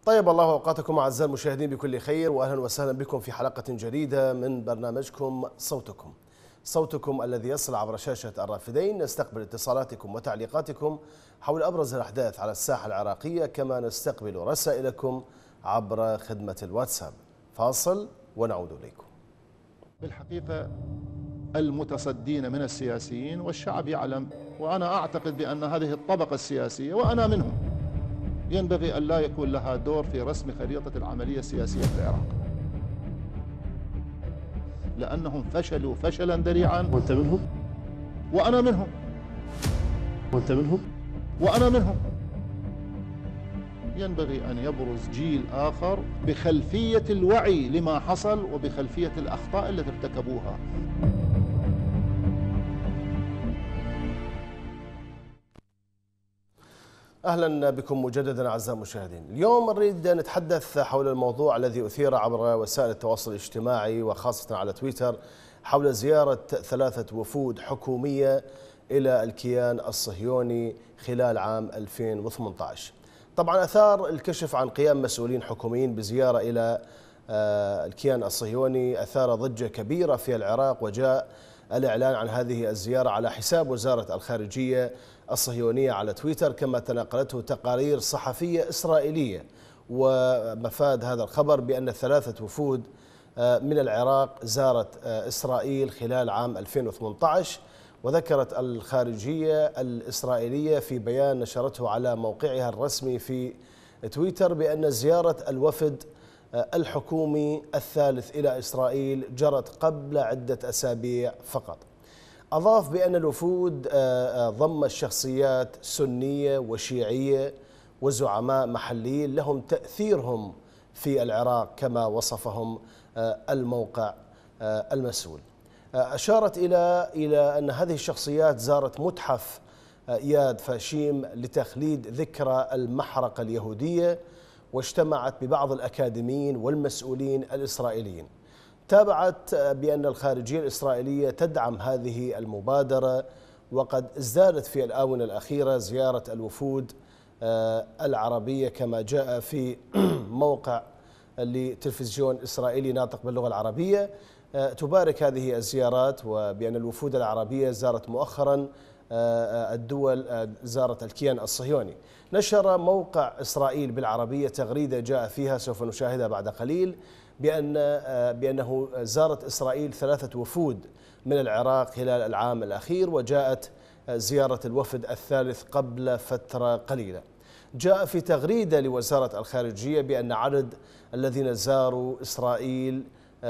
طيب الله أوقاتكم أعزائي المشاهدين بكل خير، وأهلا وسهلا بكم في حلقة جديدة من برنامجكم صوتكم الذي يصل عبر شاشة الرافدين. نستقبل اتصالاتكم وتعليقاتكم حول أبرز الأحداث على الساحة العراقية، كما نستقبل رسائلكم عبر خدمة الواتساب. فاصل ونعود إليكم. بالحقيقة المتصدين من السياسيين والشعب يعلم، وأنا أعتقد بأن هذه الطبقة السياسية وأنا منهم ينبغي أن لا يكون لها دور في رسم خريطة العملية السياسية في العراق، لأنهم فشلوا فشلا ذريعا. وأنت منهم؟ وأنا منهم. وأنت منهم؟ وأنا منهم. ينبغي أن يبرز جيل آخر بخلفية الوعي لما حصل وبخلفية الأخطاء التي ارتكبوها. أهلا بكم مجددا أعزائي المشاهدين. اليوم نريد نتحدث حول الموضوع الذي أثير عبر وسائل التواصل الاجتماعي وخاصة على تويتر حول زيارة 3 وفود حكومية إلى الكيان الصهيوني خلال عام 2018. طبعا أثار الكشف عن قيام مسؤولين حكوميين بزيارة إلى الكيان الصهيوني أثار ضجة كبيرة في العراق، وجاء الإعلان عن هذه الزيارة على حساب وزارة الخارجية الصهيونية على تويتر، كما تناقلته تقارير صحفية إسرائيلية. ومفاد هذا الخبر بأن 3 وفود من العراق زارت إسرائيل خلال عام 2018. وذكرت الخارجية الإسرائيلية في بيان نشرته على موقعها الرسمي في تويتر بأن زيارة الوفد الحكومي الثالث إلى إسرائيل جرت قبل عدة أسابيع فقط. أضاف بأن الوفود ضم شخصيات سنية وشيعية وزعماء محليين لهم تأثيرهم في العراق كما وصفهم الموقع المسؤول. أشارت إلى أن هذه الشخصيات زارت متحف ياد فاشيم لتخليد ذكرى المحرقة اليهودية، واجتمعت ببعض الأكاديميين والمسؤولين الإسرائيليين. تابعت بأن الخارجية الإسرائيلية تدعم هذه المبادرة، وقد ازدادت في الآونة الأخيرة زيارة الوفود العربية كما جاء في موقع لتلفزيون إسرائيلي ناطق باللغة العربية. تبارك هذه الزيارات، وبأن الوفود العربية زارت مؤخرا الدول، زارت الكيان الصهيوني. نشر موقع إسرائيل بالعربية تغريدة جاء فيها سوف نشاهدها بعد قليل بأنه زارت إسرائيل 3 وفود من العراق خلال العام الأخير، وجاءت زيارة الوفد الثالث قبل فترة قليلة. جاء في تغريدة لوزارة الخارجية بأن عدد الذين زاروا إسرائيل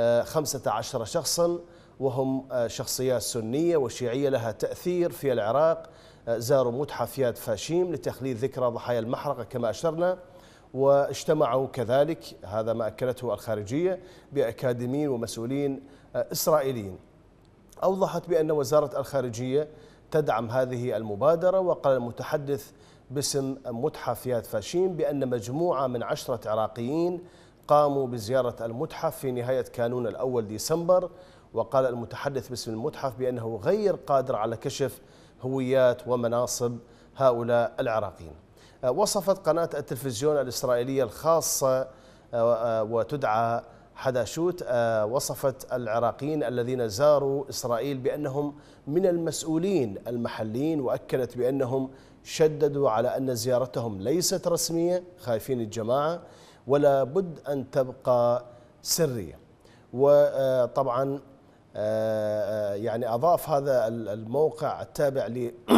15 شخصا، وهم شخصيات سنية وشيعية لها تأثير في العراق. زاروا متحف ياد فاشيم لتخليد ذكرى ضحايا المحرقة كما أشرنا، واجتمعوا كذلك، هذا ما أكدته الخارجية، بأكاديميين ومسؤولين إسرائيليين. أوضحت بأن وزارة الخارجية تدعم هذه المبادرة، وقال المتحدث باسم متحف ياد فاشيم بأن مجموعة من 10 عراقيين قاموا بزيارة المتحف في نهاية كانون الأول ديسمبر. وقال المتحدث باسم المتحف بأنه غير قادر على كشف هويات ومناصب هؤلاء العراقيين. وصفت قناة التلفزيون الإسرائيلية الخاصة وتدعى حداشوت، وصفت العراقيين الذين زاروا إسرائيل بأنهم من المسؤولين المحليين، وأكدت بأنهم شددوا على أن زيارتهم ليست رسمية، خايفين الجماعة، ولا بد أن تبقى سرية. وطبعا يعني أضاف هذا الموقع التابع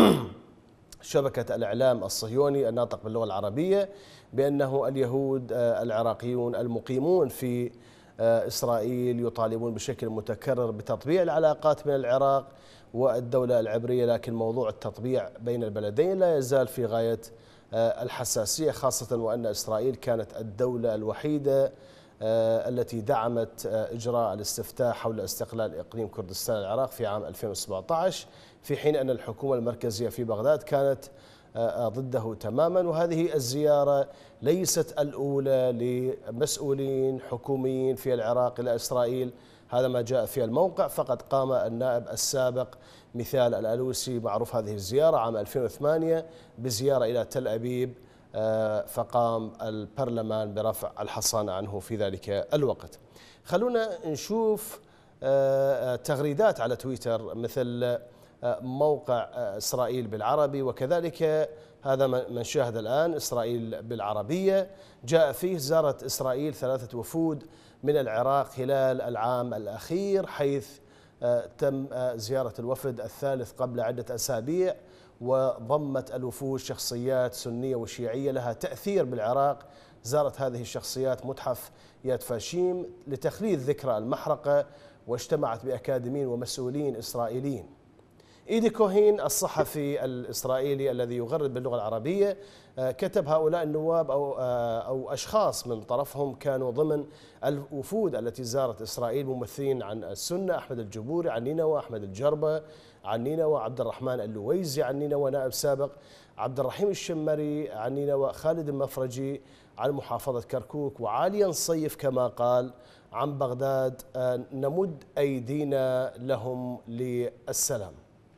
لشبكة الإعلام الصهيوني الناطق باللغة العربية بأنه اليهود العراقيون المقيمون في إسرائيل يطالبون بشكل متكرر بتطبيع العلاقات بين العراق والدولة العبرية، لكن موضوع التطبيع بين البلدين لا يزال في غاية الحساسية، خاصة وأن إسرائيل كانت الدولة الوحيدة التي دعمت إجراء الاستفتاء حول استقلال إقليم كردستان العراق في عام 2017، في حين أن الحكومة المركزية في بغداد كانت ضده تماما. وهذه الزيارة ليست الأولى لمسؤولين حكوميين في العراق إلى إسرائيل، هذا ما جاء في الموقع. فقد قام النائب السابق مثال الألوسي معروف هذه الزيارة عام 2008 بزيارة إلى تل أبيب فقام البرلمان برفع الحصانة عنه في ذلك الوقت. خلونا نشوف تغريدات على تويتر مثل موقع إسرائيل بالعربي، وكذلك هذا من شاهد الآن إسرائيل بالعربية. جاء فيه زارت إسرائيل 3 وفود من العراق خلال العام الأخير، حيث تم زيارة الوفد الثالث قبل عدة أسابيع، وضمت الوفود شخصيات سنية وشيعية لها تأثير بالعراق. زارت هذه الشخصيات متحف ياد فاشيم لتخليد ذكرى المحرقة، واجتمعت بأكاديميين ومسؤولين إسرائيليين. إيدي كوهين الصحفي الإسرائيلي الذي يغرد باللغة العربية كتب هؤلاء النواب أو أشخاص من طرفهم كانوا ضمن الوفود التي زارت إسرائيل ممثلين عن السنة: أحمد الجبوري عن نينوى، أحمد الجربة عن نينوى، عبد الرحمن اللويزي عن نينوى نائب سابق، عبد الرحيم الشمري عن نينوى، خالد المفرجي عن محافظة كركوك، وعاليا نصيف كما قال عن بغداد نمد أيدينا لهم للسلام.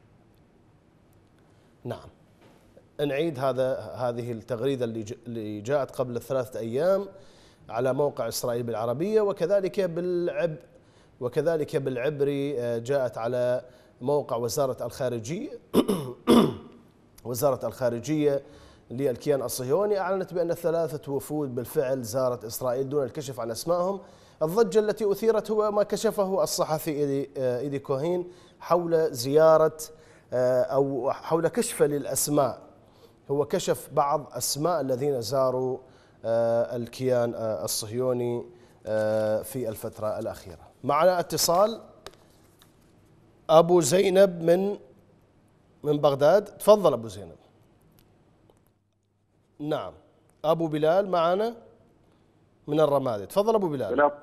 نعم، نعيد هذه التغريدة اللي جاءت قبل 3 أيام على موقع إسرائيل بالعربية، وكذلك بالعبري جاءت على موقع وزارة الخارجية. وزارة الخارجية للكيان الصهيوني أعلنت بأن 3 وفود بالفعل زارت إسرائيل دون الكشف عن أسمائهم. الضجة التي أثيرت هو ما كشفه الصحفي إيدي كوهين حول زيارة أو حول كشف للأسماء. هو كشف بعض أسماء الذين زاروا الكيان الصهيوني في الفترة الأخيرة. معنا اتصال أبو زينب من بغداد. تفضل أبو زينب. نعم، أبو بلال معنا من الرمادي. تفضل أبو بلال. لا.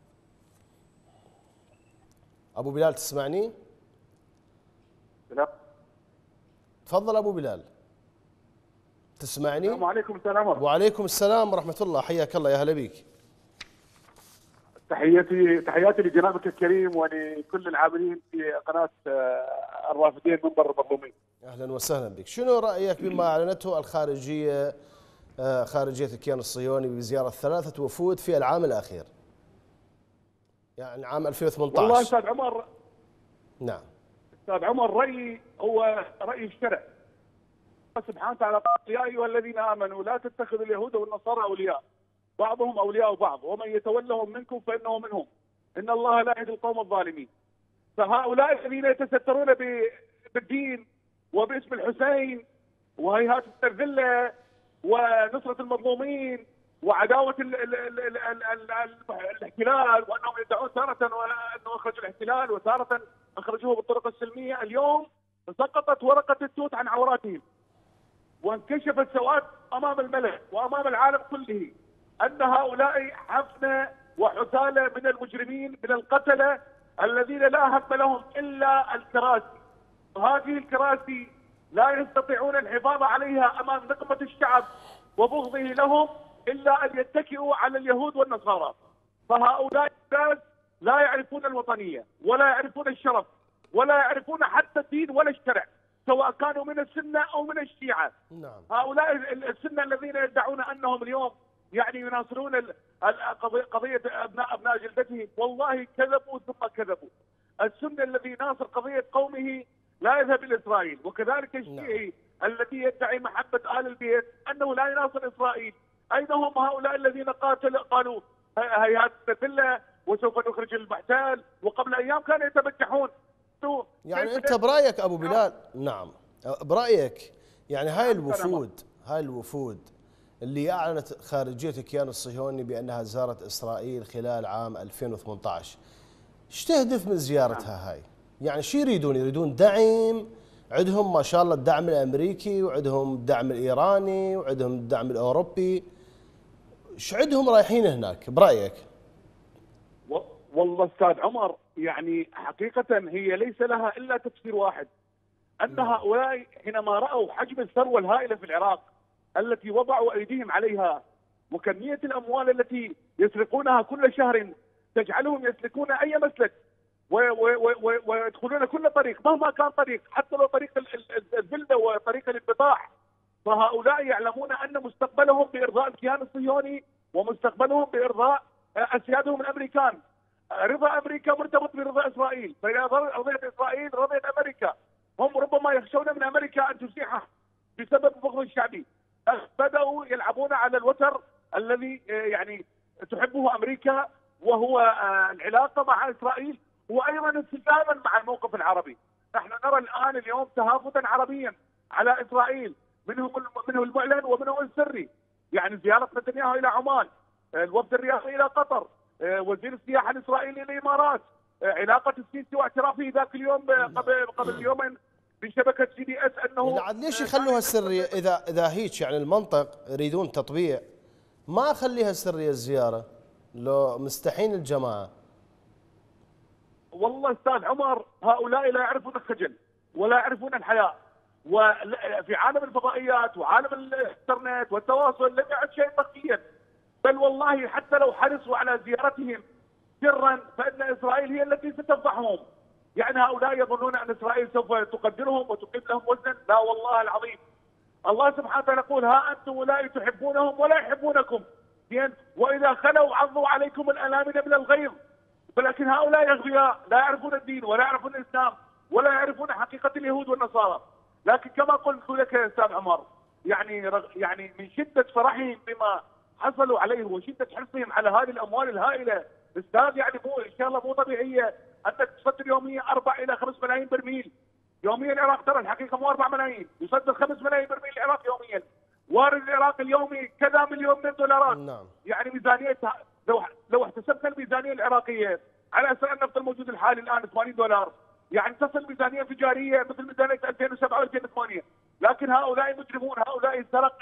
أبو بلال تسمعني؟ لا. تفضل أبو بلال. تسمعني؟ السلام عليكم. السلام عليكم. وعليكم السلام ورحمة الله. حياك الله، يا هلا بك. تحياتي لجنابك الكريم ولكل العاملين في قناة الرافدين منبر المظلومين. أهلا وسهلا بك. شنو رأيك بما أعلنته الخارجية خارجية الكيان الصهيوني بزيارة 3 وفود في العام الأخير، يعني عام 2018؟ والله أستاذ عمر. نعم أستاذ عمر، رأيي هو رأي الشرع. سبحانه وتعالى قال: يا أيها الذين آمنوا لا تتخذوا اليهود والنصارى أولياء، بعضهم أولياء بعض، ومن يتولهم منكم فإنه منهم، إن الله لا يهدي القوم الظالمين. فهؤلاء الذين يتسترون بالدين وباسم الحسين وهيهات السرذلة ونصرة المظلومين وعداوة الاحتلال، وأنهم يدعون تارة أنه أخرجوا الاحتلال وتارة أخرجوه بالطرق السلمية، اليوم سقطت ورقة التوت عن عوراتهم وانكشف السواد أمام الملأ وأمام العالم كله أن هؤلاء حفنة وحثالة من المجرمين، من القتلة الذين لا هم لهم إلا الكراسي. وهذه الكراسي لا يستطيعون الحفاظ عليها أمام نقمة الشعب وبغضه لهم إلا أن يتكئوا على اليهود والنصارى. فهؤلاء الناس لا يعرفون الوطنية ولا يعرفون الشرف ولا يعرفون حتى الدين ولا الشرع، سواء كانوا من السنة أو من الشيعة. نعم. هؤلاء السنة الذين يدعون أنهم اليوم يعني يناصرون قضية أبناء جلدتهم، والله كذبوا ثم كذبوا. السنة الذي يناصر قضية قومه لا يذهب إلى إسرائيل، وكذلك الشيعي الذي يدعي محبة آل البيت أنه لا يناصر إسرائيل. أين هم هؤلاء الذين قالوا هيهات السرذلة وسوف نخرج المحتل، وقبل أيام كانوا يتبجحون. يعني أنت برأيك أبو بلال، نعم برأيك يعني هاي الوفود اللي أعلنت خارجية الكيان الصهيوني بأنها زارت إسرائيل خلال عام 2018، ايش تهدف من زيارتها هاي؟ يعني شو يريدون دعم؟ عندهم ما شاء الله الدعم الأمريكي، وعندهم الدعم الإيراني، وعندهم الدعم الأوروبي. ايش عندهم رايحين هناك برأيك؟ والله أستاذ عمر، يعني حقيقة هي ليس لها إلا تفسير واحد، أن هؤلاء حينما رأوا حجم الثروة الهائلة في العراق التي وضعوا أيديهم عليها وكمية الأموال التي يسرقونها كل شهر تجعلهم يسلكون أي مسلك ويدخلون كل طريق مهما كان طريق، حتى لو طريق الزلة وطريق الانبطاح. فهؤلاء يعلمون أن مستقبلهم بإرضاء الكيان الصهيوني ومستقبلهم بإرضاء أسيادهم الأمريكان. رضا أمريكا مرتبط برضا إسرائيل، فإذا رضيت إسرائيل رضيت أمريكا. هم ربما يخشون من أمريكا أن تزيحها بسبب البغض الشعبي. بدأوا يلعبون على الوتر الذي يعني تحبه أمريكا، وهو العلاقة مع إسرائيل، وأيضا انسجاما مع الموقف العربي. نحن نرى الآن اليوم تهافتا عربيا على إسرائيل، منه المعلن ومنه السري. يعني زيارة نتنياهو إلى عمان، الوفد الرئاسي إلى قطر، وزير السياحة الإسرائيلي للإمارات، علاقة السيسي واعترافه ذاك اليوم قبل يومين بشبكة CBS أنه ليش يخلوها سرية إذا هيك يعني المنطق يريدون تطبيع؟ ما أخليها سرية الزيارة لو مستحين الجماعة. والله أستاذ عمر، هؤلاء لا يعرفون الخجل ولا يعرفون الحياء، وفي عالم الفضائيات وعالم الانترنت والتواصل لم يعد شيء مخفيا. بل والله حتى لو حرصوا على زيارتهم سرا فإن إسرائيل هي التي ستفضحهم. يعني هؤلاء يظنون أن إسرائيل سوف تقدرهم وتقيم لهم وزنا، لا والله العظيم. الله سبحانه وتعالى يقول: ها أنتم أولئك تحبونهم ولا يحبونكم، وإذا خلوا عضوا عليكم الأنامل من الغيظ. ولكن هؤلاء أغبياء لا يعرفون الدين ولا يعرفون الإسلام ولا يعرفون حقيقة اليهود والنصارى. لكن كما قلت لك يا أستاذ عمر، يعني من شدة فرحهم بما حصلوا عليه وشدة حرصهم على هذه الأموال الهائلة، أستاذ يعني مو إن شاء الله مو طبيعية أنك تصدر يوميا 4 إلى 5 ملايين برميل. يوميا العراق ترى الحقيقة مو 4 ملايين، يصدر 5 ملايين برميل العراق يوميا. وارد العراق اليومي كذا مليون من دولارات. نعم. يعني ميزانيتها لو احتسبنا الميزانية العراقية على أساس النفط الموجود الحالي الآن $80، يعني تصل ميزانية انفجارية مثل ميزانية 2007 و2008. لكن هؤلاء مجرمون، هؤلاء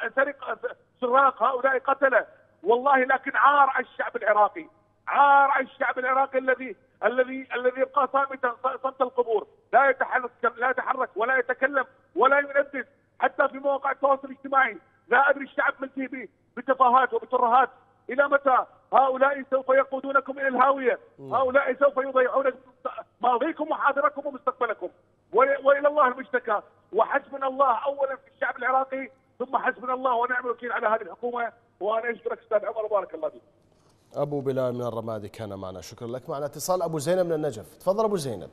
سراق، هؤلاء قتلة والله. لكن عار على الشعب العراقي، عار على الشعب العراقي الذي يبقى صامتا صمت القبور، لا يتحرك ولا يتكلم ولا يندد حتى في مواقع التواصل الاجتماعي. لا أدري الشعب منتهي بتفاهات وبترهات. إلى متى؟ هؤلاء سوف يقودونكم إلى الهاوية، هؤلاء سوف يضيعون ماضيكم وحاضركم ومستقبلكم، وإلى الله المشتكى. وحسبنا الله أولا في الشعب العراقي، ثم حسبنا الله ونعم الوكيل على هذه الحكومة. وأنا أشكرك أستاذ عمر وبارك الله فيك. أبو بلال من الرمادي كان معنا، شكرا لك. معنا اتصال أبو زينب من النجف، تفضل أبو زينب.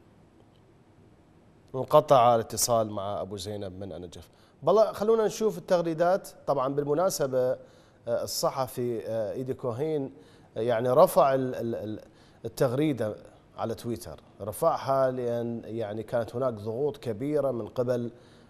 انقطع الاتصال مع أبو زينب من النجف. بالله خلونا نشوف التغريدات. طبعا بالمناسبة الصحفي إيدي كوهين يعني رفع التغريدة على تويتر، رفعها لأن يعني كانت هناك ضغوط كبيرة من قبل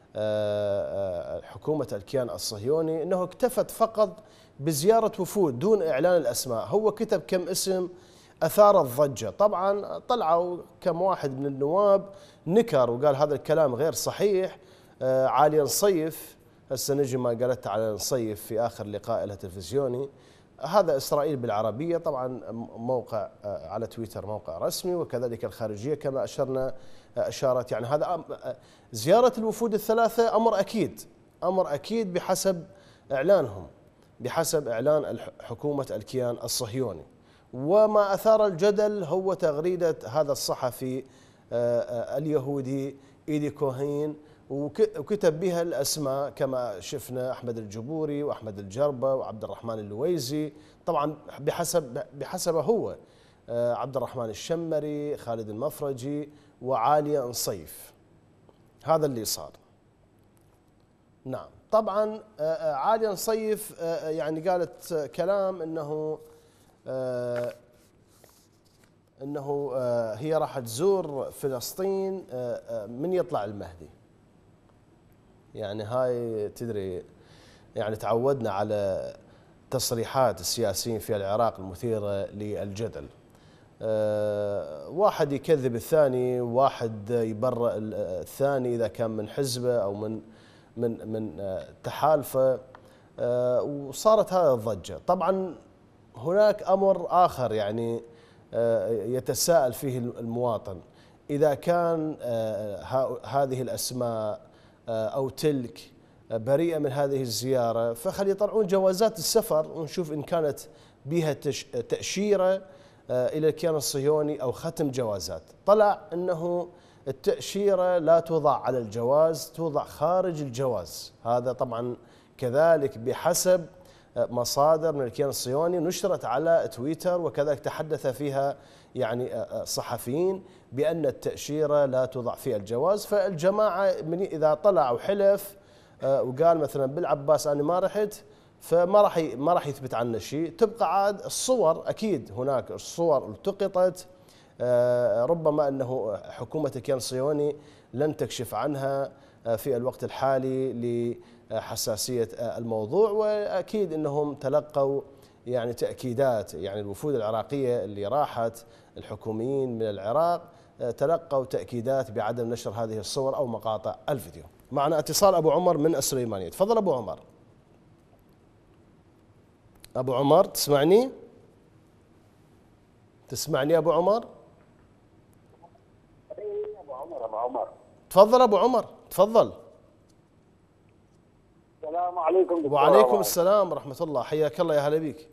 حكومة الكيان الصهيوني أنه اكتفت فقط بزيارة وفود دون إعلان الأسماء. هو كتب كم اسم أثار الضجة. طبعا طلعوا كم واحد من النواب نكر وقال هذا الكلام غير صحيح. عالية نصيف، هسه نجي ما قالت على نصيف في آخر لقاء لها تلفزيوني، هذا إسرائيل بالعربية. طبعا موقع على تويتر موقع رسمي، وكذلك الخارجية كما أشارت. يعني هذا زيارة الوفود الثلاثة أمر أكيد بحسب إعلانهم، بحسب إعلان حكومة الكيان الصهيوني. وما أثار الجدل هو تغريدة هذا الصحفي اليهودي إيدي كوهين، وكتب بها الأسماء كما شفنا أحمد الجبوري وأحمد الجربة وعبد الرحمن اللويزي. طبعا بحسبه هو عبد الرحمن الشمري، خالد المفرجي، وعالية نصيف. هذا اللي صار. نعم طبعا عالية نصيف يعني قالت كلام انه هي راح تزور فلسطين من يطلع المهدي. يعني هاي تدري يعني تعودنا على تصريحات السياسيين في العراق المثيرة للجدل. واحد يكذب الثاني، واحد يبرئ الثاني إذا كان من حزبه أو من تحالفه، وصارت هذه الضجة. طبعا هناك أمر آخر يعني يتساءل فيه المواطن، إذا كان هذه الأسماء أو تلك بريئة من هذه الزيارة فخلي يطلعون جوازات السفر ونشوف إن كانت بها تأشيرة إلى الكيان الصهيوني أو ختم جوازات. طلع أنه التأشيرة لا توضع على الجواز، توضع خارج الجواز. هذا طبعا كذلك بحسب مصادر من الكيان الصهيوني نشرت على تويتر، وكذلك تحدث فيها يعني صحفيين بأن التأشيرة لا توضع في الجواز. فالجماعة من إذا طلع وحلف وقال مثلا بالعباس أنا ما رحت، فما راح يثبت عنه شيء. تبقى عاد الصور، أكيد هناك الصور التقطت، ربما أنه حكومة الكيان الصهيوني لن تكشف عنها في الوقت الحالي لحساسية الموضوع، وأكيد أنهم تلقوا يعني تأكيدات، يعني الوفود العراقية اللي راحت الحكوميين من العراق تلقوا تأكيدات بعدم نشر هذه الصور أو مقاطع الفيديو. معنا اتصال أبو عمر من السليمانية. تفضل أبو عمر. أبو عمر تسمعني؟ تسمعني أبو عمر؟ أبو عمر تفضل أبو عمر، تفضل. السلام عليكم دكتور. وعليكم السلام ورحمة الله، حياك الله، يا هلا بك.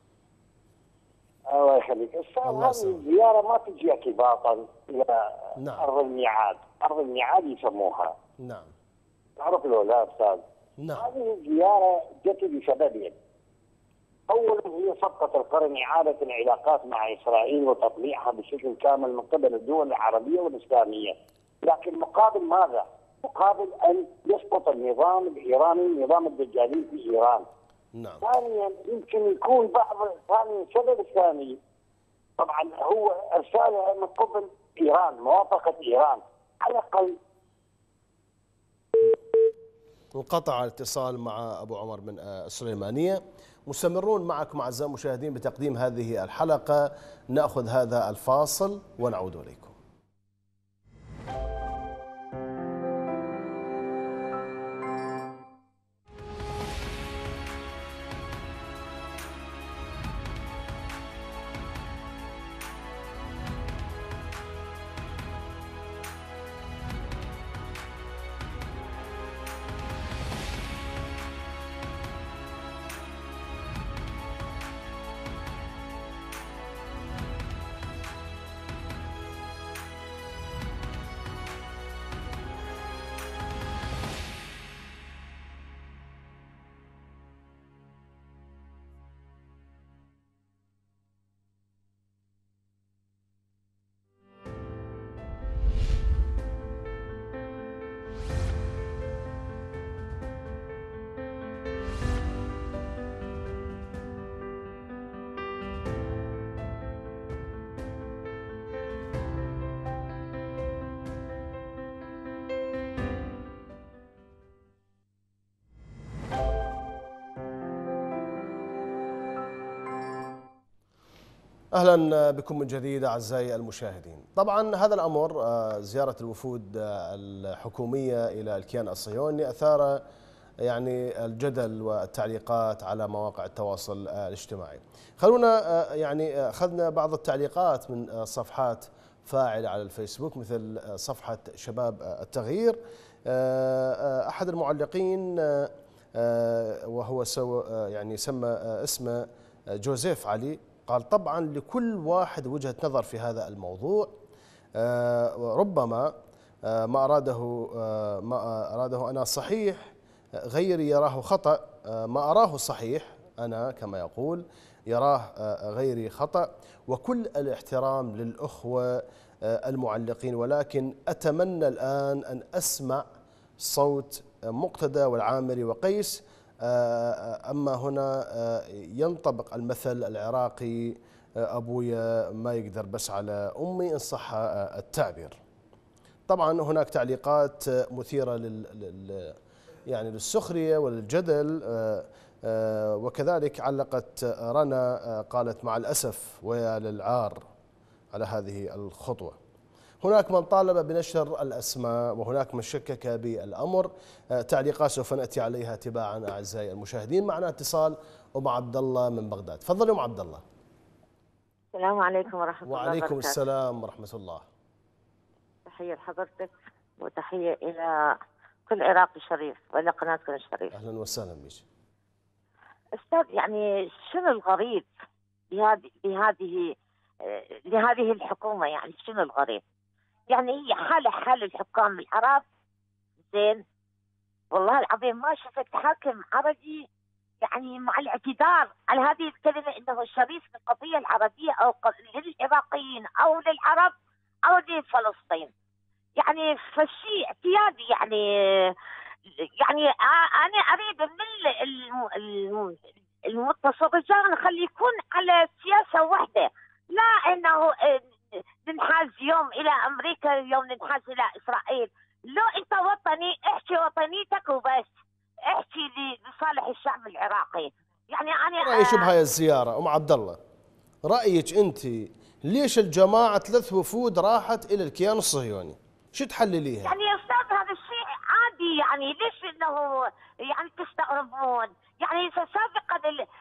الله يخليك. أستاذ، هذه الزيارة ما تجي اعتباطا إلى نعم. أرض الميعاد، أرض الميعاد يسموها. نعم. تعرف لو لا أستاذ؟ نعم. هذه الزيارة جت لسببين. أولا هي صفقة القرن، إعادة العلاقات مع إسرائيل وتطبيعها بشكل كامل من قبل الدول العربية والإسلامية، لكن مقابل ماذا؟ مقابل أن يسقط النظام الإيراني، النظام الدجالي في إيران. نعم. ثانيا يمكن يكون السبب الثاني طبعا هو إرسالها من قبل إيران، موافقة إيران على الأقل. انقطع الاتصال مع أبو عمر من السليمانية. مستمرون معكم أعزائي المشاهدين بتقديم هذه الحلقة. نأخذ هذا الفاصل ونعود إليكم. أهلا بكم من جديد أعزائي المشاهدين. طبعا هذا الأمر زيارة الوفود الحكومية إلى الكيان الصهيوني أثار يعني الجدل والتعليقات على مواقع التواصل الاجتماعي. خلونا يعني أخذنا بعض التعليقات من صفحات فاعلة على الفيسبوك مثل صفحة شباب التغيير. أحد المعلقين وهو يعني سمى اسمه جوزيف علي، قال طبعا لكل واحد وجهة نظر في هذا الموضوع، ربما ما أراده أنا صحيح غيري يراه خطأ، ما أراه صحيح أنا كما يقول يراه غيري خطأ، وكل الاحترام للأخوة المعلقين، ولكن أتمنى الآن أن أسمع صوت مقتدى والعامري وقيس. أما هنا ينطبق المثل العراقي أبويا ما يقدر بس على أمي إن صح التعبير. طبعا هناك تعليقات مثيرة يعني للسخرية وللجدل، وكذلك علقت رنا قالت مع الأسف ويا للعار على هذه الخطوة. هناك من طالب بنشر الأسماء وهناك من شكك بالأمر. تعليقات سوف نأتي عليها تباعا أعزائي المشاهدين. معنا اتصال أم عبد الله من بغداد. تفضلي أم عبد الله. السلام عليكم ورحمة الله وبركاته. وعليكم السلام ورحمة الله. تحية لحضرتك وتحية إلى كل عراقي شريف وإلى قناتكم الشريف. أهلا وسهلا بك. أستاذ، يعني شنو الغريب لهذه الحكومة؟ يعني شنو الغريب؟ يعني هي حال الحكام العرب. زين، والله العظيم ما شفت حاكم عربي يعني مع الاعتذار على هذه الكلمة انه شريف للقضية العربية او للعراقيين او للعرب او لفلسطين. يعني فشيء اعتيادي يعني انا اريد من المتصرفين خلي يكون على سياسة واحدة، لا انه ننحاز يوم الى امريكا يوم ننحاز الى اسرائيل. لو انت وطني احكي وطنيتك وبس، احكي لصالح الشعب العراقي. يعني انا رايك بهاي الزياره ام عبد الله؟ رايك انت ليش الجماعه 3 وفود راحت الى الكيان الصهيوني؟ شو تحلليها؟ يعني يا استاذ هذا الشيء عادي، يعني ليش انه يعني تستغربون؟ يعني سابقا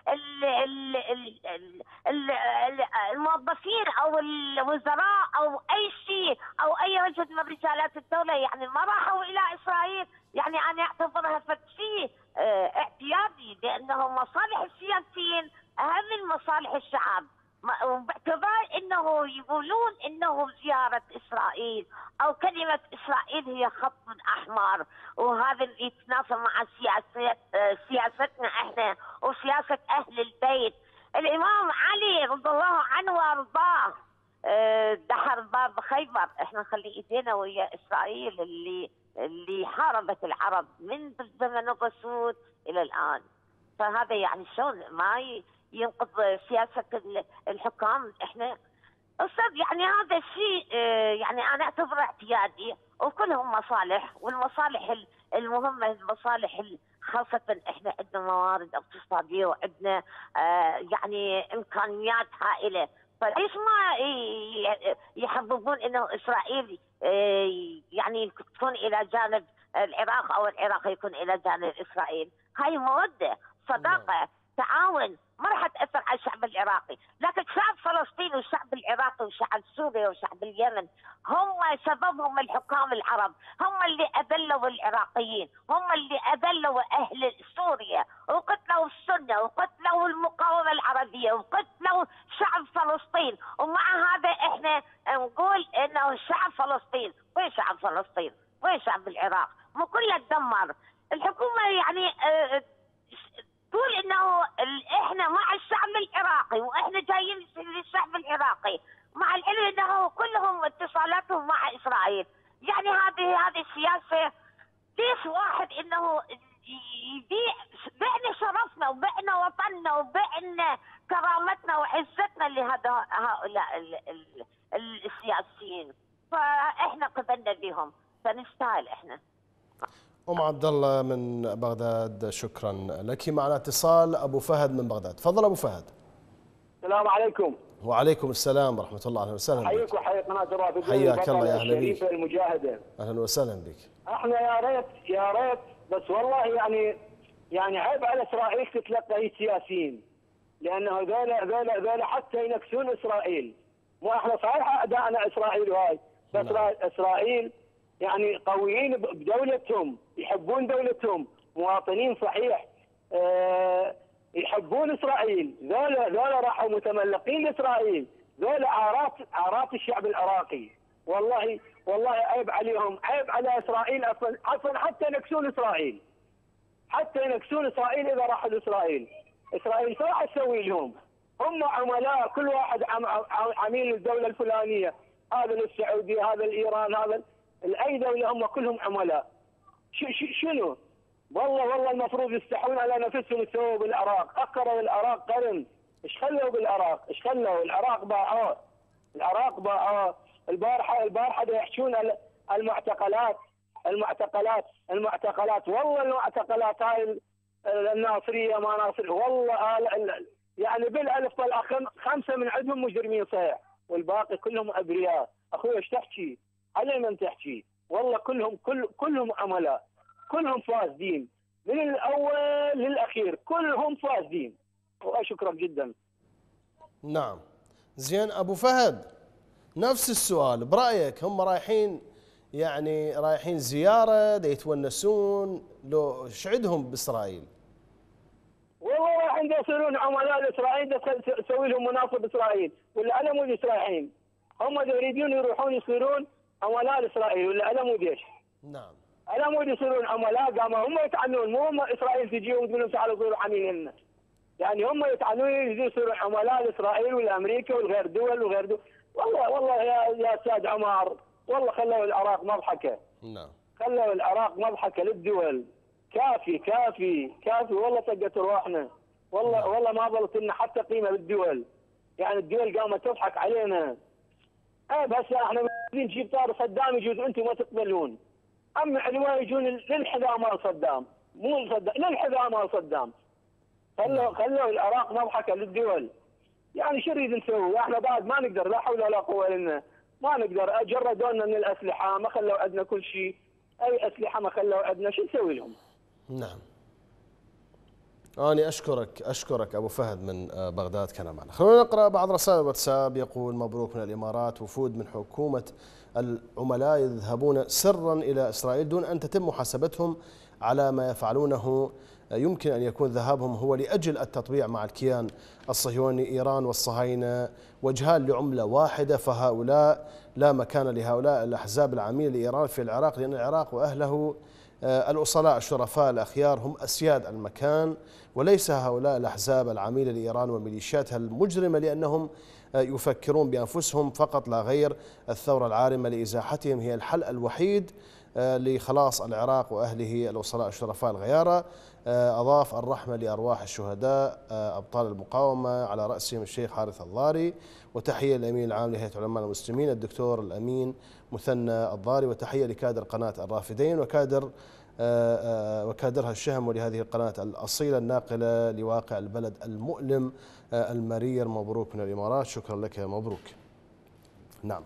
الموظفين او الوزراء او اي شيء او اي رجل من رجالات الدوله يعني ما راحوا الى اسرائيل. يعني انا اعتبرها شيء اعتيادي، لانه مصالح السياسيين اهم من مصالح الشعب، باعتبار انه يقولون انه زياره اسرائيل او كلمه اسرائيل هي خط احمر، وهذا اللي يتنافى مع سياستنا احنا وسياسه اهل البيت. الامام علي رضي الله عنه وارضاه دحر باب خيبر. احنا نخلي ايدينا ويا اسرائيل اللي حاربت العرب من زمن الرسول الى الان. فهذا يعني شلون ما ينقض سياسه الحكام؟ احنا استاذ يعني هذا الشيء يعني انا اعتبره اعتيادي، وكلهم مصالح، والمصالح المهمه المصالح خاصه احنا عندنا موارد اقتصاديه وعندنا يعني امكانيات هائله. فليش ما يحببون انه اسرائيل يعني تكون الى جانب العراق او العراق يكون الى جانب اسرائيل؟ هاي موده، صداقه، تعاون، ما راح تاثر على الشعب العراقي. لكن شعب فلسطين والشعب العراقي وشعب سوريا وشعب اليمن هم سببهم الحكام العرب، هم اللي اذلوا العراقيين، هم اللي اذلوا اهل سوريا وقتلوا السنه وقتلوا المقاومه العربيه وقتلوا شعب فلسطين. ومع هذا احنا نقول انه شعب فلسطين، وين شعب فلسطين؟ وين شعب العراق؟ مو كله تدمر. الحكومه يعني تقول انه احنا مع الشعب العراقي واحنا جايين للشعب العراقي، مع العلم انه كلهم اتصالاتهم مع اسرائيل. يعني هذه السياسه. ليش واحد انه بعنا شرفنا وبعنا وطننا وبعنا كرامتنا وعزتنا هؤلاء السياسيين؟ فاحنا قبلنا بهم فنستاهل احنا. ام عبد الله من بغداد، شكرا لك. معنا اتصال ابو فهد من بغداد. تفضل ابو فهد. السلام عليكم. وعليكم السلام ورحمه الله. اهلا وسهلا بك. حييك وحيي قناه الرافدين. حياك الله، يا اهلا بك. المجاهده. اهلا وسهلا بك. احنا يا ريت بس والله يعني عيب على اسرائيل تتلقى السياسيين، لانه ذولا حتى ينكسون اسرائيل. مو احنا صحيح اعدائنا اسرائيل وهاي، بس اسرائيل يعني قويين بدولتهم، يحبون دولتهم، مواطنين صحيح يحبون اسرائيل. ذولا راحوا متملقين لاسرائيل، ذولا عارات الشعب العراقي. والله عيب عليهم، عيب على اسرائيل اصلا حتى ينكسون اسرائيل، حتى ينكسون اسرائيل اذا راحوا لاسرائيل. اسرائيل شو راح تسوي لهم؟ هم عملاء، كل واحد عميل الدوله الفلانيه، هذا للسعوديه، هذا لايران، هذا اي دوله، هم كلهم عملاء. شنو؟ والله المفروض يستحون على نفسهم يسووا بالعراق. اقروا العراق قرن، ايش خلوا بالعراق؟ ايش خلوا؟ العراق باعوه. البارحه يحكون على المعتقلات. والله المعتقلات هاي الناصريه ما ناصر، والله يعني بالالف طلع 5 من عندهم مجرمين صحيح، والباقي كلهم ابرياء. اخوي ايش تحكي؟ على من تحكي؟ والله كلهم عملاء، كلهم فاسدين من الاول للاخير، كلهم فاسدين. واشكرك جدا. نعم. زين ابو فهد، نفس السؤال، برايك هم رايحين زياره يتونسون، لو ايش عندهم باسرائيل؟ والله رايحين يصيرون عملاء لاسرائيل، تسوي لهم مناصب اسرائيل، ولا انا مو اسرائيليين. هم يريدون يروحون يصيرون عملاء لاسرائيل ولا الامود ايش؟ نعم. الامود يصيرون عملاء، قاموا هم يتعنون، مو هم اسرائيل تجيهم وتقول لهم تعالوا صيروا عميل لنا. يعني هم يتعنون يصيروا عملاء لاسرائيل والامريكا والغير دول وغير دول. والله يا استاذ عمر، والله خلوا العراق مضحكه. نعم. خلوا العراق مضحكه للدول. كافي كافي كافي، والله طقت روحنا. والله ما ظلت لنا حتى قيمه بالدول. يعني الدول قامت تضحك علينا. بس احنا نجيب طار صدام يجوز انتم ما تقبلون. اما علماء يجون للحذاء مال صدام، مو للحذاء مال صدام. خلوا العراق مضحكه للدول. يعني شو نريد نسوي؟ احنا بعد ما نقدر، لا حول ولا قوه الا ما نقدر. جردونا من الاسلحه، ما خلوا عندنا كل شيء، اي اسلحه ما خلوا عندنا، شو نسوي لهم؟ نعم. أنا أشكرك أبو فهد من بغداد كان معنا. خلونا نقرأ بعض رسائل الواتساب. يقول مبروك من الإمارات، وفود من حكومة العملاء يذهبون سرا إلى إسرائيل دون أن تتم محاسبتهم على ما يفعلونه. يمكن أن يكون ذهابهم هو لأجل التطبيع مع الكيان الصهيوني. إيران والصهاينة وجهان لعملة واحدة، فهؤلاء لا مكان لهؤلاء الأحزاب العميلة لإيران في العراق، لأن العراق وأهله الأصلاء الشرفاء الأخيار هم أسياد المكان، وليس هؤلاء الأحزاب العميلة لإيران وميليشياتها المجرمة، لأنهم يفكرون بأنفسهم فقط لا غير. الثورة العارمة لإزاحتهم هي الحل الوحيد لخلاص العراق وأهله الأصلاء الشرفاء الغيارى. أضاف الرحمة لأرواح الشهداء أبطال المقاومة على رأسهم الشيخ حارث الضاري، وتحية للأمين العام لهيئة علماء المسلمين الدكتور الأمين مثنى الضاري، وتحية لكادر قناة الرافدين وكادرها الشهم، ولهذه القناة الأصيلة الناقلة لواقع البلد المؤلم المرير. مبروك من الإمارات. شكرا لك، مبروك. نعم.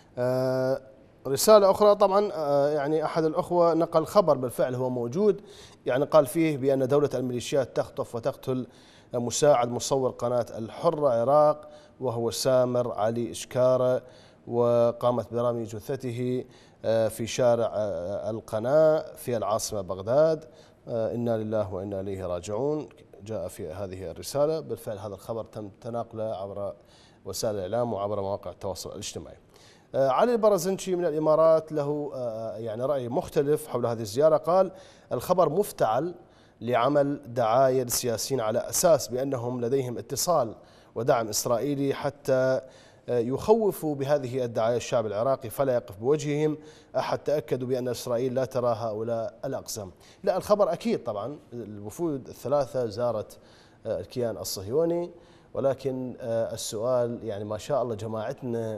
رسالة أخرى طبعا، يعني أحد الأخوة نقل خبر بالفعل هو موجود، يعني قال فيه بأن دولة الميليشيات تخطف وتقتل مساعد مصور قناة الحرة عراق وهو سامر علي إشكارة، وقامت برمي جثته في شارع القناة في العاصمة بغداد. إنا لله وإنا إليه راجعون. جاء في هذه الرسالة بالفعل هذا الخبر تم تناقله عبر وسائل الإعلام وعبر مواقع التواصل الاجتماعي. علي البرزنشي من الإمارات له يعني رأي مختلف حول هذه الزيارة. قال الخبر مفتعل لعمل دعاية للسياسيين على أساس بأنهم لديهم اتصال ودعم إسرائيلي حتى يخوفوا بهذه الدعاية الشعب العراقي فلا يقف بوجههم أحد. تأكدوا بأن إسرائيل لا ترى هؤلاء الأقزام. لا، الخبر أكيد طبعا الوفود الثلاثة زارت الكيان الصهيوني، ولكن السؤال يعني ما شاء الله جماعتنا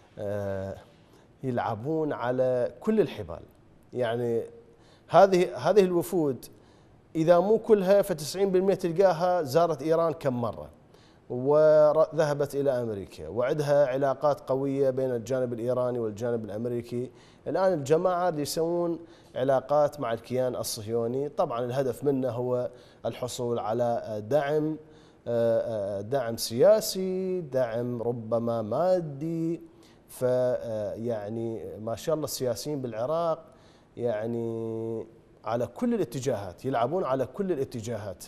يلعبون على كل الحبال. يعني هذه الوفود إذا مو كلها ف90% تلقاها زارت إيران كم مرة، وذهبت إلى أمريكا، وعندها علاقات قوية بين الجانب الإيراني والجانب الأمريكي. الآن الجماعة اللي يسوون علاقات مع الكيان الصهيوني طبعا الهدف منه هو الحصول على دعم سياسي، دعم ربما مادي. فيعني ما شاء الله السياسيين بالعراق يعني على كل الاتجاهات، يلعبون على كل الاتجاهات.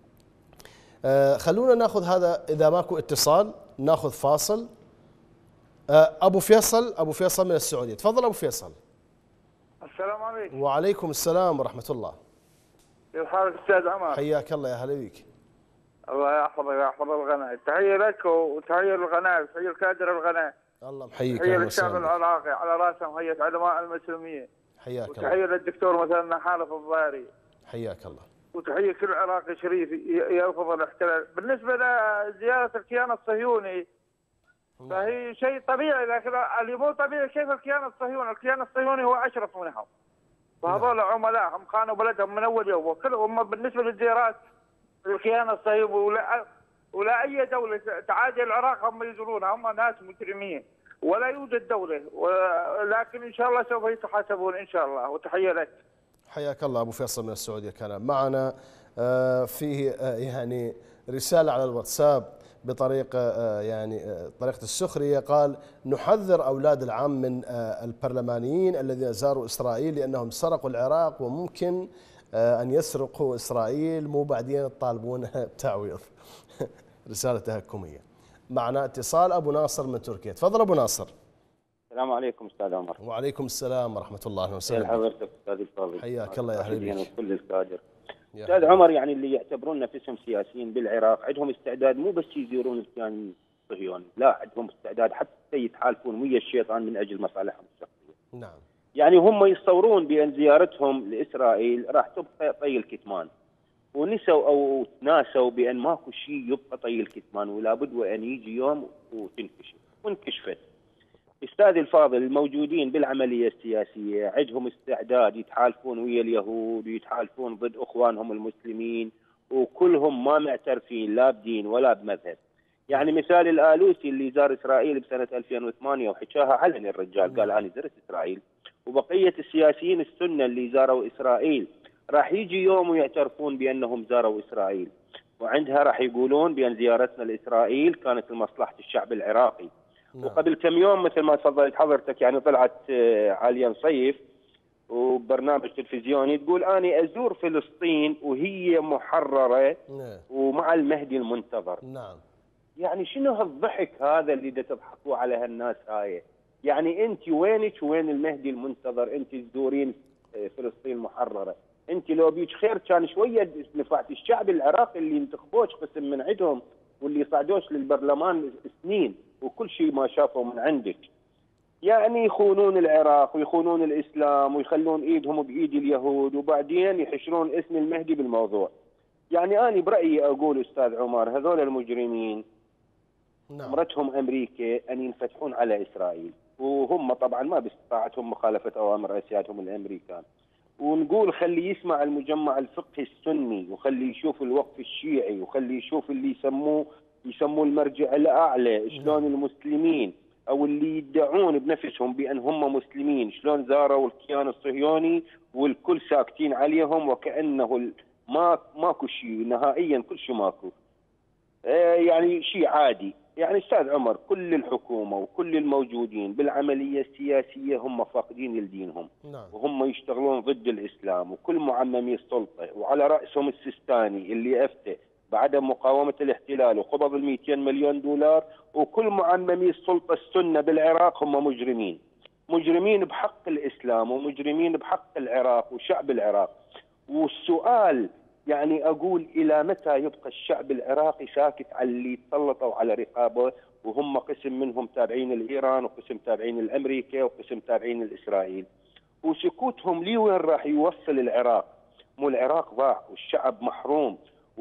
خلونا ناخذ هذا، إذا ماكو اتصال ناخذ فاصل. أبو فيصل من السعودية، تفضل أبو فيصل. السلام عليكم. وعليكم السلام ورحمة الله. كيف حالك أستاذ عمر؟ حياك الله، يا هلا بك. الله يحفظك ويحفظ الغناء. تحية لك وتحية للغناء وتحية لكادر الغناء. الله محييك. تحية للشعب العراقي على راسهم هيئة علماء المسلمين. حياك الله. وتحية للدكتور مثلا حارث الضاري. حياك الله. وتحية كل عراقي شريف يرفض الاحتلال. بالنسبة لزيارة الكيان الصهيوني فهي شيء طبيعي، لكن اللي مو طبيعي كيف الكيان الصهيوني؟ الكيان الصهيوني هو أشرف منهم، وهذول عملاء هم خانوا بلدهم من أول يوم. وكلهم بالنسبة للزيارات الكيان الصهيوني ولا أي دولة تعادي العراق هم يزورونها، هم ناس مجرمين ولا يوجد دولة، لكن إن شاء الله سوف يتحاسبون إن شاء الله. وتحية لك. حياك الله أبو فيصل من السعودية كان معنا. فيه يعني رسالة على الواتساب بطريقة يعني طريقة السخرية. قال نحذر أولاد العم من البرلمانيين الذين زاروا إسرائيل لأنهم سرقوا العراق، وممكن أن يسرقوا إسرائيل مو بعدين تطالبونها بتعويض. رسالة تهكمية. معنا اتصال أبو ناصر من تركيا، تفضل أبو ناصر. السلام عليكم استاذ عمر. وعليكم السلام ورحمه الله وسهلا. حضرتك استاذ الفاضل. حياك الله يا اهلا بك. كل الكادر. استاذ عمر، يعني اللي يعتبرون نفسهم سياسيين بالعراق عندهم استعداد مو بس يزورون الكيان الصهيوني، لا عندهم استعداد حتى يتحالفون ويا الشيطان من اجل مصالحهم الشخصيه. نعم. يعني هم يتصورون بان زيارتهم لاسرائيل راح تبقى طي الكتمان، ونسوا او تناسوا بان ماكو شيء يبقى طي الكتمان، ولا بد وان يجي يوم وتنكشف، وانكشفت. استاذ الفاضل، الموجودين بالعمليه السياسيه عندهم استعداد يتحالفون ويا اليهود ويتحالفون ضد اخوانهم المسلمين، وكلهم ما معترفين لا بدين ولا بمذهب. يعني مثال الالوسي اللي زار اسرائيل بسنه 2008 وحكاها علني، الرجال قال انا زرت اسرائيل. وبقيه السياسيين السنه اللي زاروا اسرائيل راح يجي يوم ويعترفون بانهم زاروا اسرائيل، وعندها راح يقولون بان زيارتنا لاسرائيل كانت لمصلحه الشعب العراقي. وقبل كم يوم مثل ما تفضلت حضرتك يعني طلعت عالية صيف وبرنامج تلفزيوني تقول أنا أزور فلسطين وهي محررة ومع المهدي المنتظر. نعم. يعني شنو هالضحك هذا اللي تضحكوا على هالناس هاي؟ يعني أنت وينك وين المهدي المنتظر؟ أنت تزورين فلسطين محررة. أنت لو بيك خير كان شوية نفعت الشعب العراقي اللي انتخبوش قسم من عندهم واللي صعدوش للبرلمان سنين وكل شيء ما شافوا من عندك. يعني يخونون العراق ويخونون الإسلام ويخلون إيدهم بإيد اليهود وبعدين يحشرون اسم المهدي بالموضوع. يعني أنا برأيي أقول أستاذ عمر هذول المجرمين أمرتهم أمريكا أن ينفتحون على إسرائيل، وهم طبعا ما باستطاعتهم مخالفة أوامر رئاسياتهم الأمريكان. ونقول خلي يسمع المجمع الفقهي السني، وخلي يشوف الوقف الشيعي، وخلي يشوف اللي يسموه المرجع الأعلى شلون المسلمين أو اللي يدعون بنفسهم بأن هم مسلمين شلون زاروا الكيان الصهيوني والكل ساكتين عليهم وكأنه ماكو شيء نهائيا، كل شيء ماكو. يعني شيء عادي. يعني أستاذ عمر كل الحكومة وكل الموجودين بالعملية السياسية هم فاقدين لدينهم. نعم. وهم يشتغلون ضد الإسلام وكل معممي السلطة، وعلى رأسهم السيستاني اللي أفتى بعدم مقاومة الاحتلال وقبض ال200 مليون دولار، وكل معممي السلطة السنة بالعراق هم مجرمين. مجرمين بحق الإسلام ومجرمين بحق العراق وشعب العراق. والسؤال يعني أقول إلى متى يبقى الشعب العراقي ساكت على اللي تسلطوا على رقابه، وهم قسم منهم تابعين لإيران وقسم تابعين لأمريكا وقسم تابعين لإسرائيل. وسكوتهم لي وين راح يوصل العراق؟ مو العراق ضاع والشعب محروم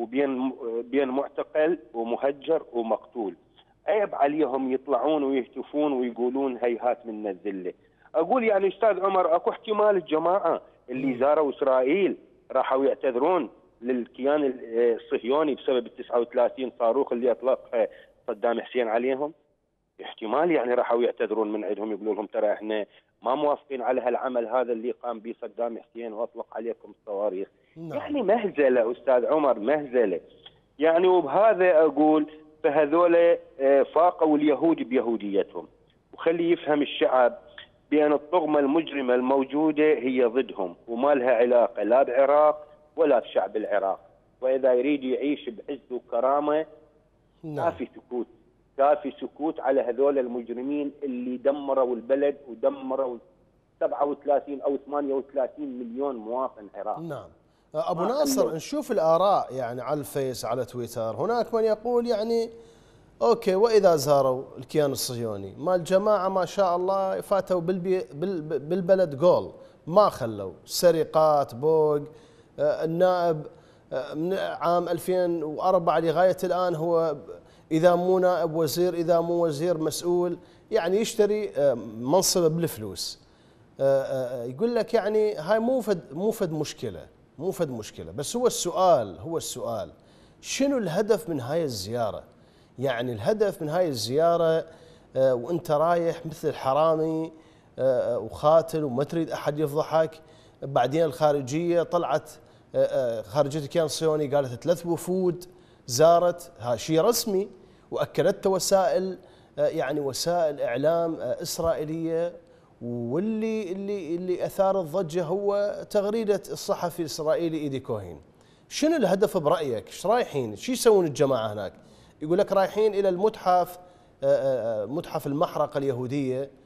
وبين معتقل ومهجر ومقتول. عيب عليهم يطلعون ويهتفون ويقولون هيهات من الذله. اقول يعني استاذ عمر اكو احتمال الجماعه اللي زاروا اسرائيل راحوا يعتذرون للكيان الصهيوني بسبب ال 39 صاروخ اللي اطلقها صدام حسين عليهم. احتمال يعني راحوا يعتذرون من عندهم يقولوا لهم ترى احنا ما موافقين على هالعمل هذا اللي قام به صدام حسين واطلق عليكم الصواريخ. يعني مهزله استاذ عمر، مهزله. يعني وبهذا اقول فهذول فاقوا اليهود بيهوديتهم. وخلي يفهم الشعب بان الطغمه المجرمه الموجوده هي ضدهم وما لها علاقه لا بعراق ولا بشعب العراق. واذا يريد يعيش بعز وكرامه كافي سكوت، كافي سكوت على هذول المجرمين اللي دمروا البلد ودمروا 37 أو 38 مليون مواطن عراقي. نعم. أبو ناصر نشوف الآراء يعني على الفيس على تويتر، هناك من يقول يعني أوكي وإذا زاروا الكيان الصهيوني ما الجماعة ما شاء الله فاتوا بالبلد جول، ما خلوا سرقات بوق. النائب من عام 2004 لغاية الآن هو إذا مو نائب وزير، إذا مو وزير مسؤول، يعني يشتري منصبه بالفلوس. يقول لك يعني هاي مو فد مشكلة، بس هو السؤال شنو الهدف من هاي الزيارة؟ يعني الهدف من هاي الزيارة وانت رايح مثل الحرامي وخاتل وما تريد أحد يفضحك. بعدين الخارجية طلعت، خارجية الكيان الصهيوني قالت 3 وفود زارت، ها شيء رسمي واكدته وسائل يعني وسائل اعلام اسرائيليه. واللي اثار الضجه هو تغريده الصحفي الاسرائيلي ايدي كوهين. شنو الهدف برايك؟ ايش رايحين؟ ايش يسوون الجماعه هناك؟ يقول لك رايحين الى المتحف، متحف المحرقه اليهوديه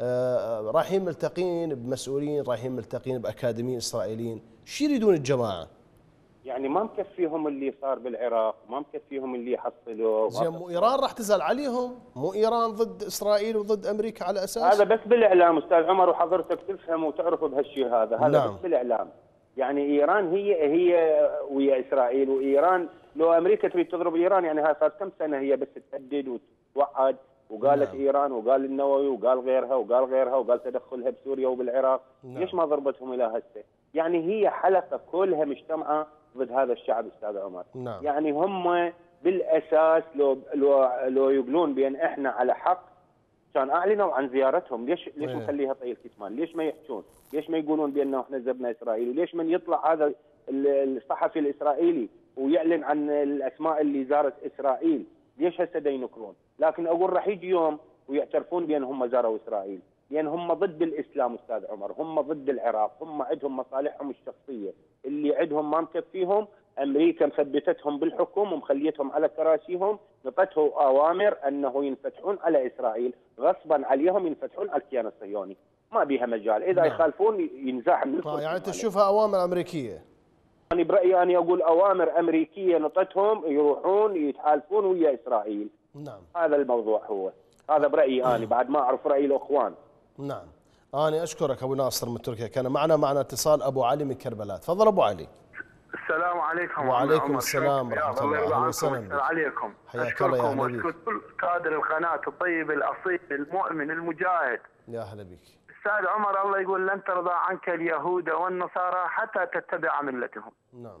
رايحين ملتقين بمسؤولين، رايحين ملتقين باكاديميين اسرائيليين، شو يريدون الجماعه؟ يعني ما مكفيهم اللي صار بالعراق، ما مكفيهم اللي حصلوه. زين مو ايران راح تزعل عليهم؟ مو ايران ضد اسرائيل وضد امريكا على اساس؟ هذا بس بالاعلام استاذ عمر، وحضرتك تفهم وتعرف بهالشيء هذا، هذا نعم. بس بالاعلام. يعني ايران هي ويا اسرائيل، وايران لو امريكا تريد تضرب ايران يعني هاي صار كم سنه هي بس تهدد وتوعد، وقالت نعم. ايران وقال النووي وقال غيرها وقال غيرها وقال تدخلها بسوريا وبالعراق. نعم. ليش ما ضربتهم الى هسه؟ يعني هي حلقه كلها مجتمعه ضد هذا الشعب استاذ عمر. نعم. يعني هم بالاساس لو يقولون بان احنا على حق كان اعلنوا عن زيارتهم. ليش مخليها طي الكتمان؟ ليش ما يحجون؟ ليش ما يقولون بانه احنا زرنا اسرائيل؟ وليش من يطلع هذا الصحفي الاسرائيلي ويعلن عن الاسماء اللي زارت اسرائيل؟ ليش هسه دا ينكرون؟ لكن اقول راح يجي يوم ويعترفون بان هم زاروا اسرائيل، لان هم ضد الاسلام استاذ عمر، هم ضد العراق، هم عندهم مصالحهم الشخصيه، اللي عندهم ما مكفيهم. امريكا مثبتتهم بالحكم ومخليتهم على كراسيهم، نطته اوامر انه ينفتحون على اسرائيل غصبا عليهم، ينفتحون على الكيان الصهيوني، ما بيها مجال، اذا يخالفون ينزاح من الكرسي. يعني تشوفها اوامر امريكيه؟ يعني برايي انا اقول اوامر امريكيه نطتهم يروحون يتحالفون ويا اسرائيل. نعم. هذا الموضوع هو، هذا برايي انا بعد ما اعرف راي الاخوان. نعم. انا اشكرك ابو ناصر من تركيا. كان معنا اتصال ابو علي من كربلاء. تفضل ابو علي. السلام عليكم. وعليكم السلام ورحمه الله. اهلا وسهلا عليكم. حياك الله يا اهلا بك. واشكر كل كادر القناه الطيب الاصيل المؤمن المجاهد. يا اهلا بك. استاذ عمر، الله يقول لن ترضى عنك اليهود والنصارى حتى تتبع ملتهم. نعم.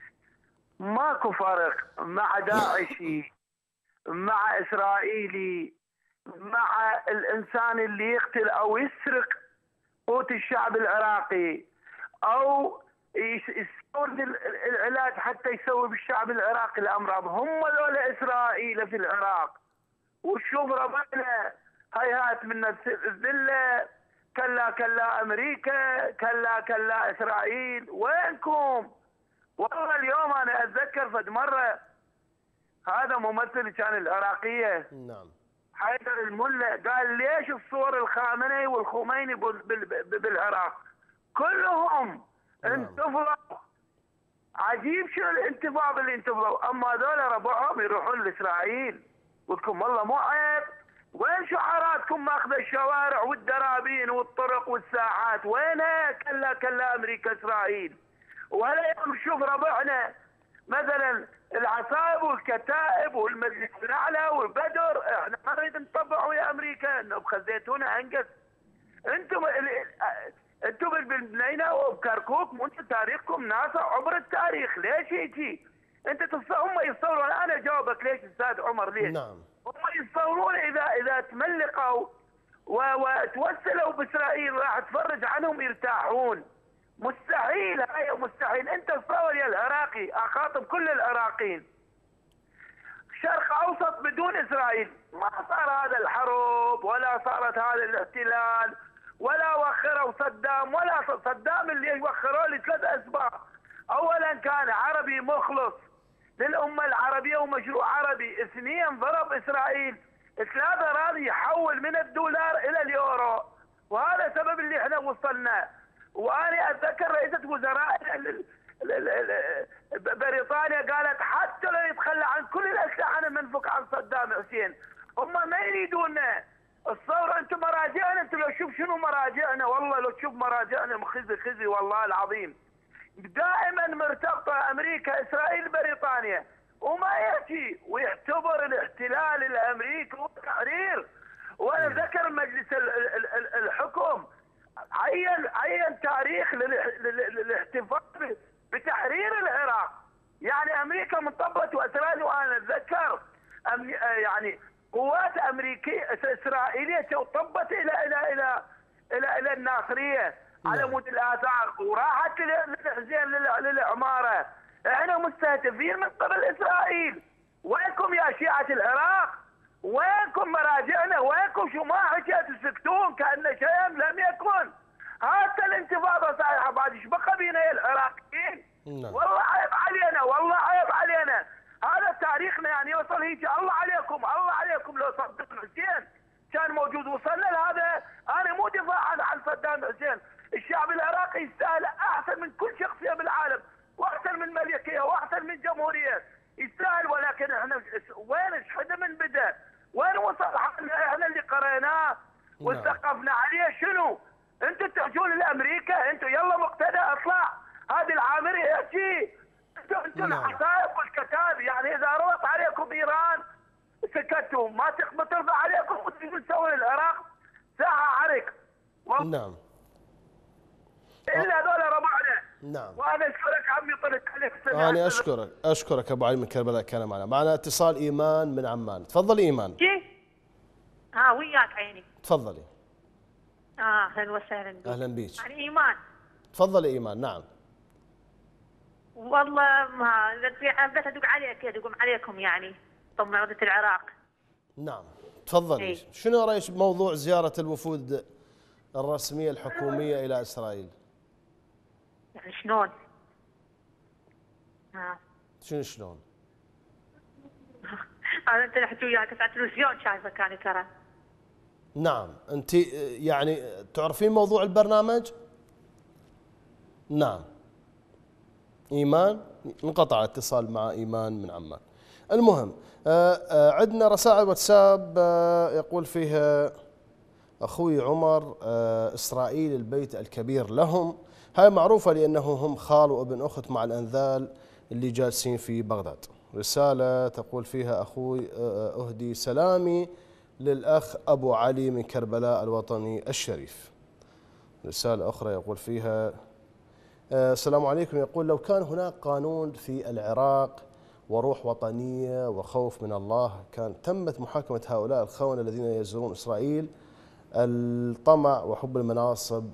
ماكو فرق مع داعشي، مع اسرائيلي، مع الانسان اللي يقتل او يسرق قوت الشعب العراقي او يستورد العلاج حتى يسوي بالشعب العراقي الامراض. هم ذولا اسرائيل في العراق، وشوف ربنا هيهات من الذله. كلا كلا امريكا، كلا كلا اسرائيل، وينكم؟ والله اليوم انا اتذكر فد مره هذا ممثل كان العراقيه نعم حيدر الملا قال ليش الصور الخامنئي والخميني بالعراق كلهم انتفضوا. عجيب شو الانتفاض اللي انتفضوا، اما هذول ربعهم يروحون لاسرائيل. قلتكم والله مو عيب؟ وين شعاراتكم ماخذه الشوارع والدرابين والطرق والساحات؟ وينها؟ كلا كلا امريكا اسرائيل. وهلا يوم نشوف ربعنا مثلا العصائب والكتائب والمجلس الاعلى والبدر، احنا ما نريد نطبع ويا امريكا انه بخزيتونا انقذ. انتم بالبنينه وبكركوك مو انتم تاريخكم ناصع عبر التاريخ، ليش يجي؟ انت هم يتصورون، انا اجاوبك ليش استاذ عمر ليش؟ نعم. هم يتصورون اذا تملقوا وتوسلوا باسرائيل راح تفرج عنهم يرتاحون. مستحيل، هاي مستحيل. انت تصور يا العراقي، اخاطب كل العراقيين، شرق اوسط بدون اسرائيل ما صار هذا الحرب ولا صارت هذا الاحتلال ولا وخروا صدام، ولا صدام اللي وخروه لثلاث اسباب. اولا كان عربي مخلص للامه العربيه ومشروع عربي، اثنين ضرب اسرائيل، ثلاثه راضي يحول من الدولار الى اليورو، وهذا سبب اللي احنا وصلنا. وانا اتذكر رئيسة وزراء بريطانيا قالت حتى لو يتخلى عن كل الاسلحه انا منفك عن صدام حسين. هم ما يريدونا الثوره. انتم مراجعنا، انتم لو شوف شنو مراجعنا، والله لو تشوف مراجعنا خزي والله العظيم. دائما مرتبطه امريكا اسرائيل بريطانيا، وما يحكي ويعتبر الاحتلال الامريكي والتحرير. وانا ذكر مجلس الحكم عين تاريخ للاحتفال بتحرير العراق. يعني امريكا منطبت واسرائيل، وانا اتذكر يعني قوات امريكيه اسرائيليه طبت الى الناصريه على مود الاثار وراحت للحزين للعماره. احنا مستهدفين من قبل اسرائيل. وينكم يا شيعه العراق؟ وينكم مراجعنا؟ وينكم شو ما حكيت تسكتون كأن شيء لم يكن؟ حتى الانتفاضه صايحه بعد ايش بقى بينا يا العراقيين؟ والله عيب علينا، والله عيب علينا. هذا تاريخنا يعني يوصل هيك. الله عليكم، الله عليكم لو صدقنا حسين كان موجود. وصلنا لهذا. انا مو دفاعا عن صدام حسين، الشعب العراقي يستاهل احسن من كل شخصيه بالعالم، واحسن من ملكيه، واحسن من جمهوريه، يستاهل. ولكن احنا وين شحده من بدا؟ وين وصل احنا اللي قريناه واستقفنا عليه شنو؟ انتم تحجون لامريكا، انتم يلا مقتدى اطلع. هذه العامري هيك انتم الحقائق والكتاب. يعني اذا روت عليكم ايران سكتوا، ما ترفع عليكم وتجون تسوون العراق ساعه عرق. نعم. الا هذول ربعنا. نعم. وانا اشكرك عمي، طلعت عليك. انا اشكرك ابو علي من كربلاء كان معنا اتصال ايمان من عمان. تفضلي ايمان. وياك عيني. تفضلي. اهلا وسهلا بك. اهلا بيك. عن ايمان. تفضلي ايمان. نعم. والله ما بس ادق عليك، ادقم عليكم يعني طمع عودة العراق. نعم تفضلي. شنو رايك بموضوع زيارة الوفود الرسمية الحكومية إلى إسرائيل؟ يعني شلون؟ شلون؟ انت اللي حكي وياك على التلفزيون شايفك انا ترى. نعم. انت يعني تعرفين موضوع البرنامج؟ نعم. ايمان انقطع الاتصال مع ايمان من عمان. المهم عندنا رسائل واتساب يقول فيها اخوي عمر اسرائيل البيت الكبير لهم، هاي معروفه لانه هم خال وابن اخت مع الانذال اللي جالسين في بغداد. رساله تقول فيها اخوي اهدي سلامي للاخ ابو علي من كربلاء الوطني الشريف. رساله اخرى يقول فيها السلام عليكم، يقول لو كان هناك قانون في العراق وروح وطنية وخوف من الله كان تمت محاكمة هؤلاء الخونة الذين يزورون إسرائيل. الطمع وحب المناصب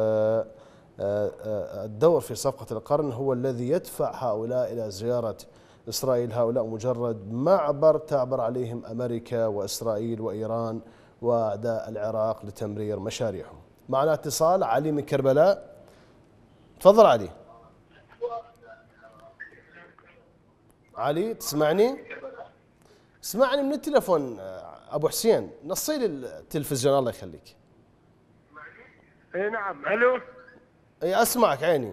والدور في صفقة القرن هو الذي يدفع هؤلاء إلى زيارة إسرائيل. هؤلاء مجرد معبر تعبر عليهم أمريكا وإسرائيل وإيران وأعداء العراق لتمرير مشاريعهم. معنا اتصال علي من كربلاء. تفضل علي. علي تسمعني؟ اسمعني من التلفون ابو حسين، نصي لي التلفزيون الله يخليك. اي نعم. الو. اي اسمعك عيني.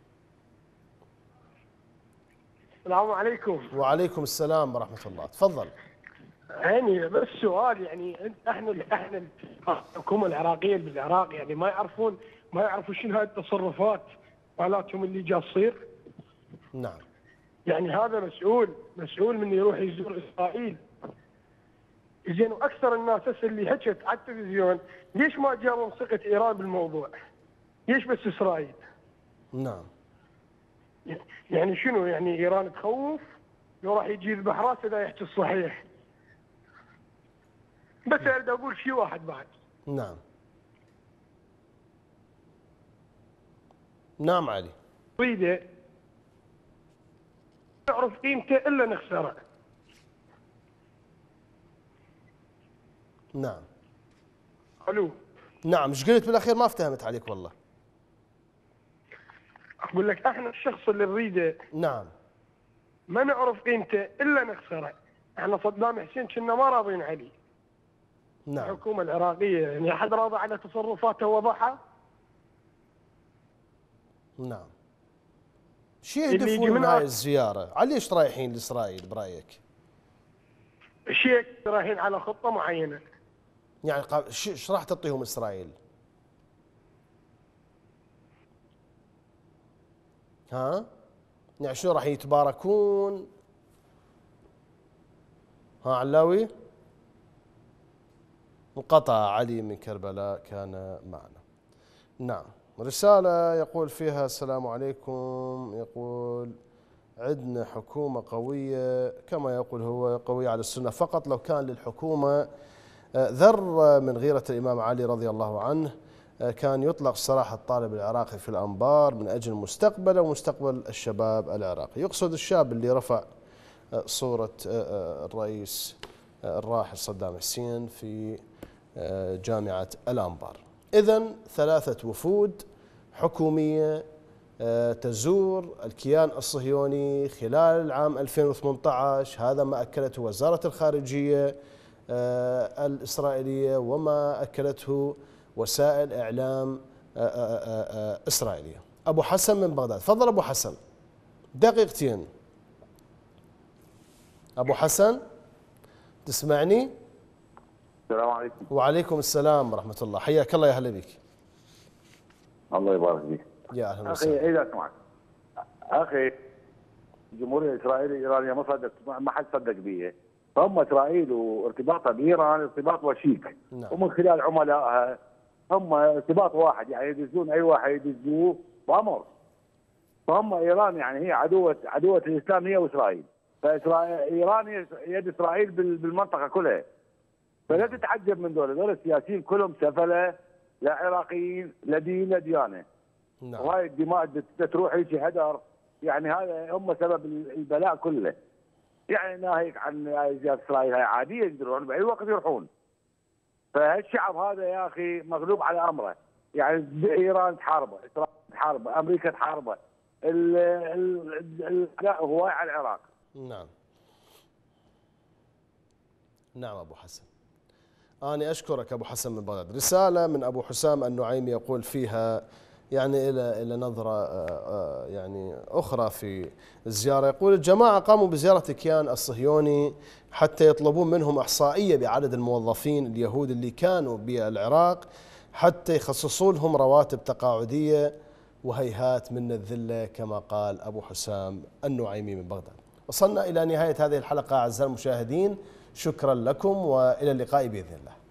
السلام عليكم. وعليكم السلام ورحمة الله. تفضل. عيني بس سؤال، يعني احنا الحكومة العراقية بالعراق يعني ما يعرفوا شنو هاي التصرفات مالاتهم اللي جا تصير. نعم. يعني هذا مسؤول من يروح يزور اسرائيل. زين واكثر الناس هسه اللي حكت على التلفزيون ليش ما جابوا ثقة ايران بالموضوع؟ ليش بس اسرائيل؟ نعم. يعني شنو يعني ايران تخوف؟ لو راح يجي يذبح راسه اذا يحكي الصحيح. بس اريد اقول شيء واحد بعد. نعم. نعم علي. ريده نعرف قيمته الا نخسره. نعم. الو. نعم ايش قلت بالاخير؟ ما افتهمت عليك والله. اقول لك احنا الشخص اللي نريده نعم ما نعرف قيمته الا نخسره. احنا صدام حسين كنا ما راضين عليه. نعم. الحكومه العراقيه يعني احد راضي على تصرفاته وضعها؟ نعم. شو يهدفون من هاي الزيارة؟ على ليش رايحين لإسرائيل برأيك؟ شيء رايحين على خطة معينة. يعني ايش راح تعطيهم إسرائيل؟ ها؟ يعني شو راح يتباركون؟ ها علاوي؟ انقطع علي من كربلاء كان معنا. نعم. رسالة يقول فيها السلام عليكم، يقول عندنا حكومة قوية كما يقول هو قوية على السنة فقط. لو كان للحكومة ذر من غيرة الإمام علي رضي الله عنه كان يطلق سراح الطالب العراقي في الأنبار من أجل مستقبله ومستقبل الشباب العراقي. يقصد الشاب اللي رفع صورة الرئيس الراحل صدام حسين في جامعة الأنبار. إذن 3 وفود حكومية تزور الكيان الصهيوني خلال العام 2018، هذا ما أكدته وزارة الخارجية الإسرائيلية وما أكلته وسائل إعلام إسرائيلية. أبو حسن من بغداد، تفضل أبو حسن دقيقتين. أبو حسن تسمعني؟ السلام عليكم. وعليكم السلام ورحمة الله، حياك الله، يا هلا بك. الله يبارك فيك. يا أهلا وسهلا. أخي إذا سمعت أخي، الجمهورية الإسرائيلية الإيرانية ما حد صدق بيها، فهم إسرائيل وارتباطها بإيران ارتباط وشيك. نعم. ومن خلال عملائها هم ارتباط واحد، يعني يدزون أي واحد يدزوه بأمر. فهم إيران يعني هي عدوة الإسلام هي وإسرائيل، فإيران يد إسرائيل بالمنطقة كلها. فلا تتعجب من دول السياسيين كلهم سفلة، لا عراقيين لا دين لا ديانة. نعم. وهاي الدماء تروح هيك هدر، يعني هذا هم سبب البلاء كله. يعني ناهيك عن زيادة إسرائيل هاي عادية، يقدرون بأي وقت يروحون. فهالشعب هذا يا أخي مغلوب على أمره، يعني إيران تحاربه، إسرائيل تحاربه، أمريكا تحاربه، هو على العراق. نعم. نعم أبو حسن، أنا أشكرك أبو حسن من بغداد. رسالة من أبو حسام النعيمي يقول فيها يعني إلى نظرة يعني أخرى في الزيارة. يقول الجماعة قاموا بزيارة الكيان الصهيوني حتى يطلبون منهم إحصائية بعدد الموظفين اليهود اللي كانوا بالعراق حتى يخصصوا لهم رواتب تقاعدية، وهيهات من الذلة كما قال أبو حسام النعيمي من بغداد. وصلنا إلى نهاية هذه الحلقة أعزائي المشاهدين، شكرا لكم وإلى اللقاء بإذن الله.